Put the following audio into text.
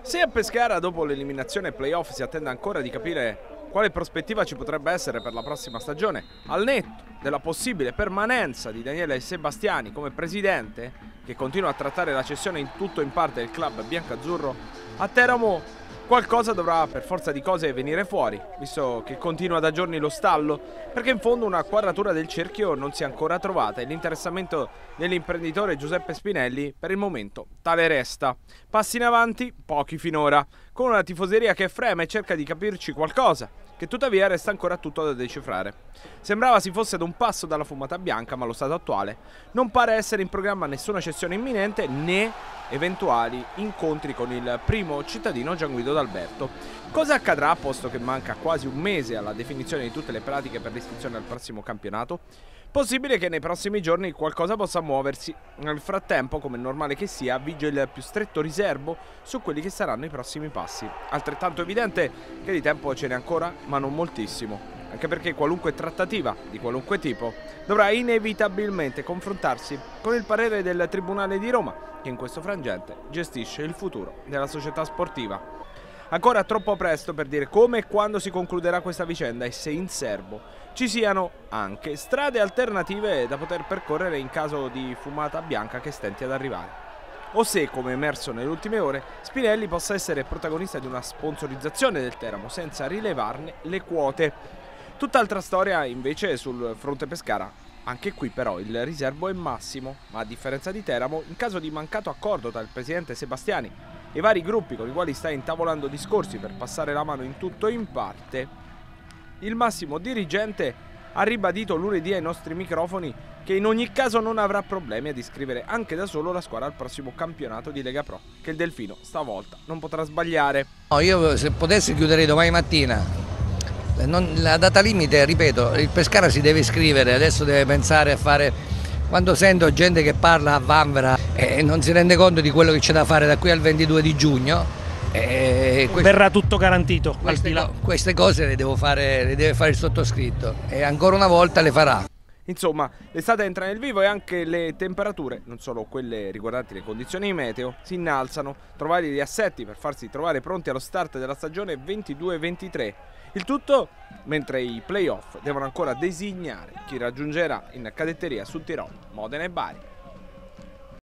Se a Pescara dopo l'eliminazione ai playoff si attende ancora di capire quale prospettiva ci potrebbe essere per la prossima stagione, al netto della possibile permanenza di Daniele Sebastiani come presidente, che continua a trattare la cessione in tutto o in parte del club biancazzurro, a Teramo qualcosa dovrà per forza di cose venire fuori, visto che continua da giorni lo stallo, perché in fondo una quadratura del cerchio non si è ancora trovata e l'interessamento dell'imprenditore Giuseppe Spinelli per il momento tale resta. Passi in avanti, pochi finora, con una tifoseria che frema e cerca di capirci qualcosa, che tuttavia resta ancora tutto da decifrare. Sembrava si fosse ad un passo dalla fumata bianca, ma allo stato attuale non pare essere in programma nessuna cessione imminente né eventuali incontri con il primo cittadino Gianguido D'Alberto. Cosa accadrà, posto che manca quasi un mese alla definizione di tutte le pratiche per l'iscrizione al prossimo campionato? Possibile che nei prossimi giorni qualcosa possa muoversi. Nel frattempo, come è normale che sia, vige il più stretto riservo su quelli che saranno i prossimi passi. Altrettanto evidente che di tempo ce n'è ancora, ma non moltissimo, anche perché qualunque trattativa di qualunque tipo dovrà inevitabilmente confrontarsi con il parere del Tribunale di Roma, che in questo frangente gestisce il futuro della società sportiva. Ancora troppo presto per dire come e quando si concluderà questa vicenda e se in serbo ci siano anche strade alternative da poter percorrere in caso di fumata bianca che stenti ad arrivare. O se, come emerso nelle ultime ore, Spinelli possa essere protagonista di una sponsorizzazione del Teramo senza rilevarne le quote. Tutt'altra storia invece sul fronte Pescara. Anche qui però il riservo è massimo, ma a differenza di Teramo, in caso di mancato accordo tra il presidente Sebastiani e i vari gruppi con i quali sta intavolando discorsi per passare la mano in tutto o in parte, il massimo dirigente ha ribadito lunedì ai nostri microfoni che in ogni caso non avrà problemi ad iscrivere anche da solo la squadra al prossimo campionato di Lega Pro, che il Delfino stavolta non potrà sbagliare. No, io se potessi chiuderei domani mattina. La data limite, ripeto, il Pescara si deve iscrivere, adesso deve pensare a fare. Quando sento gente che parla a vanvera e non si rende conto di quello che c'è da fare da qui al 22 di giugno, verrà tutto garantito. Queste cose le deve fare il sottoscritto e ancora una volta le farà. Insomma, l'estate entra nel vivo e anche le temperature, non solo quelle riguardanti le condizioni meteo, si innalzano, trovare gli assetti per farsi trovare pronti allo start della stagione 22-23. Il tutto mentre i playoff devono ancora designare chi raggiungerà in cadetteria sul Tirolo, Modena e Bari.